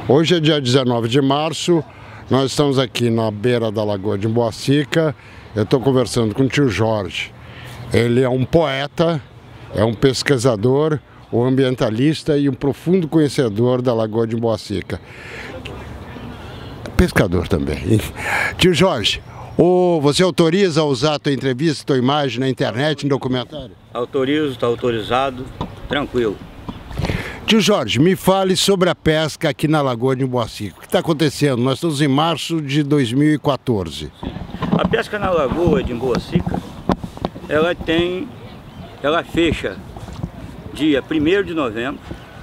Hoje é dia 19 de março, nós estamos aqui na beira da Lagoa de Emboacica. Eu estou conversando com o tio Jorge. Ele é um poeta, é um pesquisador, um ambientalista e um profundo conhecedor da Lagoa de Emboacica. Pescador também. Tio Jorge, você autoriza a usar a tua entrevista, a tua imagem na internet, no documentário? Autorizo, está autorizado, tranquilo. Tio Jorge, me fale sobre a pesca aqui na Lagoa de Emboacica. O que está acontecendo? Nós estamos em março de 2014. A pesca na Lagoa de Emboacica, ela fecha dia 1º de novembro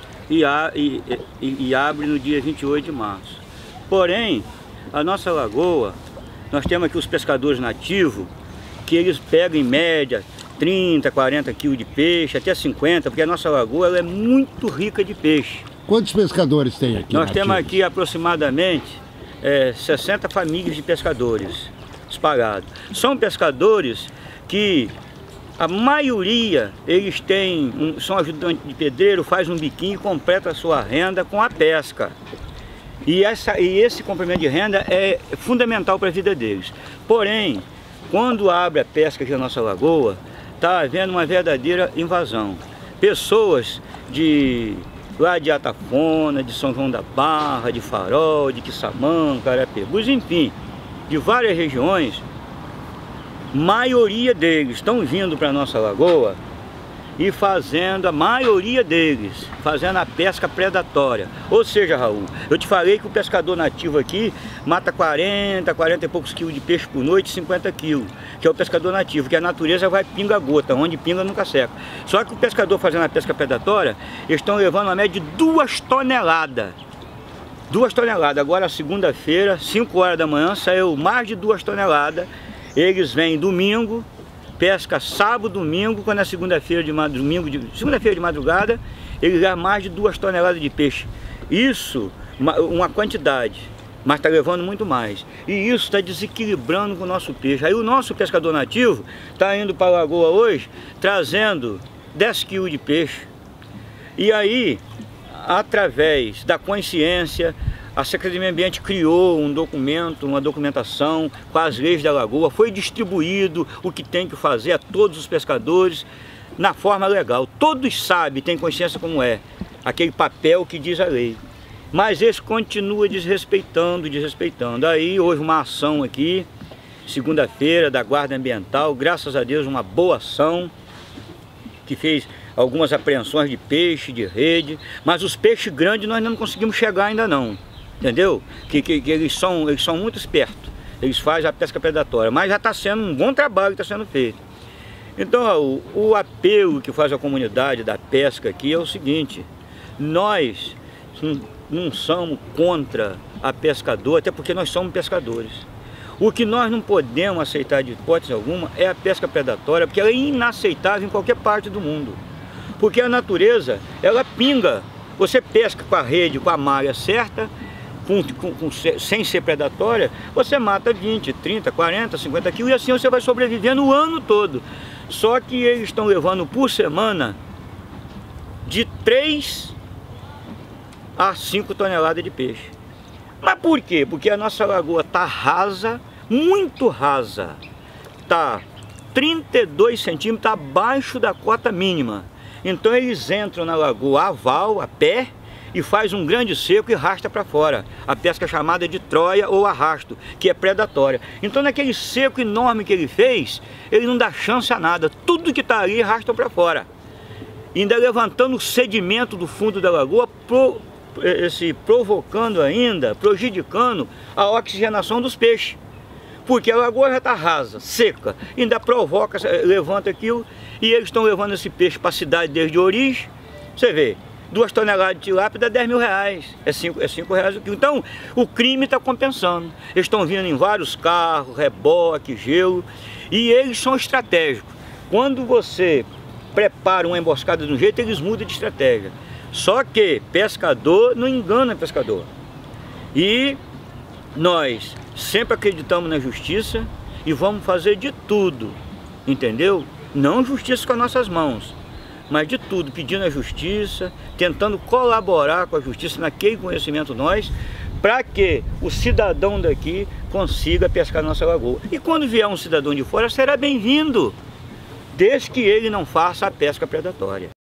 e abre no dia 28 de março. Porém, a nossa lagoa, nós temos aqui os pescadores nativos, que eles pegam em média 30, 40 quilos de peixe, até 50, porque a nossa lagoa ela é muito rica de peixe. Quantos pescadores tem aqui? Nós temos aqui aproximadamente 60 famílias de pescadores espalhados. São pescadores que a maioria, eles são ajudantes de pedreiro, faz um biquinho e completa a sua renda com a pesca. E esse complemento de renda é fundamental para a vida deles. Porém, quando abre a pesca aqui na nossa lagoa, está havendo uma verdadeira invasão. Pessoas lá de Atafona, de São João da Barra, de Farol, de Quissamã, Carapebus, enfim, de várias regiões, maioria deles estão vindo para a nossa lagoa e fazendo, a maioria deles, fazendo a pesca predatória. Ou seja, Raul, eu te falei que o pescador nativo aqui mata 40 e poucos quilos de peixe por noite, 50 quilos, que é o pescador nativo, que a natureza vai pinga-gota, onde pinga nunca seca. Só que o pescador fazendo a pesca predatória, eles estão levando uma média de 2 toneladas. 2 toneladas. Agora, segunda-feira, 5 horas da manhã, saiu mais de 2 toneladas. Eles vêm domingo, pesca sábado, domingo, quando é segunda-feira de madrugada, eles levam mais de 2 toneladas de peixe. Isso, uma quantidade, mas está levando muito mais. E isso está desequilibrando com o nosso peixe. Aí o nosso pescador nativo está indo para a lagoa hoje, trazendo 10 quilos de peixe. E aí, através da consciência, a Secretaria do Meio Ambiente criou um documento, uma documentação com as leis da lagoa, foi distribuído o que tem que fazer a todos os pescadores na forma legal. Todos sabem, têm consciência como é, aquele papel que diz a lei. Mas eles continuam desrespeitando. Aí houve uma ação aqui, segunda-feira, da Guarda Ambiental, graças a Deus uma boa ação, que fez algumas apreensões de peixe, de rede, mas os peixes grandes nós não conseguimos chegar ainda não. Entendeu? Que eles são muito espertos, eles fazem a pesca predatória, mas já está sendo um bom trabalho que está sendo feito. Então, o apelo que faz a comunidade da pesca aqui é o seguinte: nós não somos contra a pescador, até porque nós somos pescadores. O que nós não podemos aceitar de hipótese alguma é a pesca predatória, porque ela é inaceitável em qualquer parte do mundo. Porque a natureza, ela pinga. Você pesca com a rede, com a malha certa, sem ser predatória, você mata 20, 30, 40, 50 quilos e assim você vai sobrevivendo o ano todo. Só que eles estão levando por semana de 3 a 5 toneladas de peixe. Mas por quê? Porque a nossa lagoa está rasa, muito rasa. Está 32 centímetros abaixo da cota mínima. Então eles entram na lagoa a val, a pé, e faz um grande seco e arrasta para fora. A pesca chamada de Troia ou arrasto, que é predatória. Então naquele seco enorme que ele fez, ele não dá chance a nada. Tudo que está ali arrastam para fora. Ainda levantando o sedimento do fundo da lagoa, provocando ainda, prejudicando a oxigenação dos peixes. Porque a lagoa já está rasa, seca, ainda provoca, levanta aquilo, e eles estão levando esse peixe para a cidade desde a origem. Você vê, 2 toneladas de tilápia dá 10 mil reais, é 5 reais o quilo. Então o crime está compensando. Eles estão vindo em vários carros, reboque, gelo, e eles são estratégicos. Quando você prepara uma emboscada de um jeito, eles mudam de estratégia. Só que pescador não engana pescador. E nós sempre acreditamos na justiça e vamos fazer de tudo, entendeu? Não justiça com as nossas mãos, mas de tudo, pedindo a justiça, tentando colaborar com a justiça naquele conhecimento nós, para que o cidadão daqui consiga pescar nossa lagoa. E quando vier um cidadão de fora, será bem-vindo, desde que ele não faça a pesca predatória.